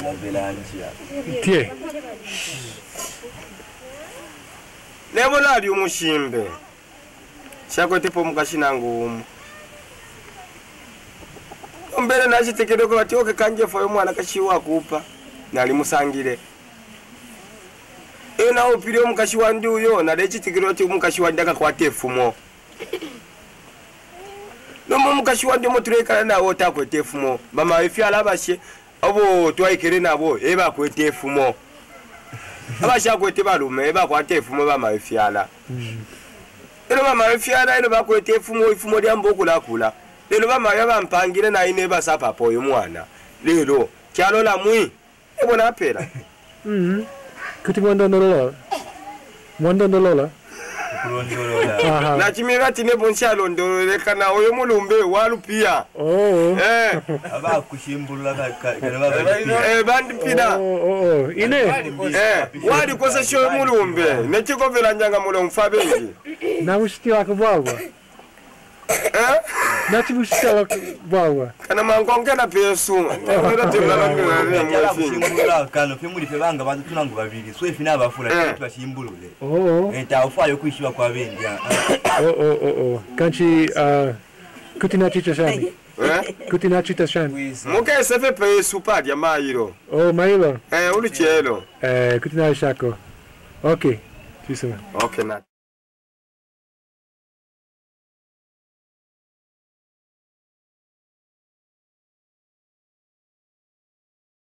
Tie. Lebo lali umushimbe. Shako tipo mukashinangu. Mbele nachitekero ko bati oke kanje fo mwana kashiwa kupa. Nali musangire. Ena opiri omukashi wandi uyo na lechitekero ati omukashi wandi akakwate fumo. Nomu mukashi wandi motureka na wota kwete fumo. Mama ifyala abashe abo twaikere nabo eba kwete fumo. Abasha kwete balume eba kwate fumo bama ifyala. Eno bama ifyala eno bakwete fumo ifumo lya mbokula kula. Lelo bama yabampangire na ine basapa po mwana. Lelo kyalo la mwi ebona apera. Kuti mwandondolola. Mwandondolola. Na chimira tine boncha londolole kana oyo mulumbe walupia. Aba kushimbulula bandi pida. Ine. Wali kosa sho mulumbe. Nechiko vela njanga mulo mfabengi. Na mushiki wako bwawa. Nati mushiki wako bwawa. Kana mangonge na pesu. Ngira timala ngira kushimbulula kana femuli febanga bantu tunangu babiri. So ifina abafula tubashimbulule. Eta ufayo kwishiwa kwa bendi. Kanchi kutina chicha shani. Kutina chicha shani. Muke sefe pesu pa dia mairo. Mailo. Uli chelo. Kutina shako. Okay. Kisema. Okay na.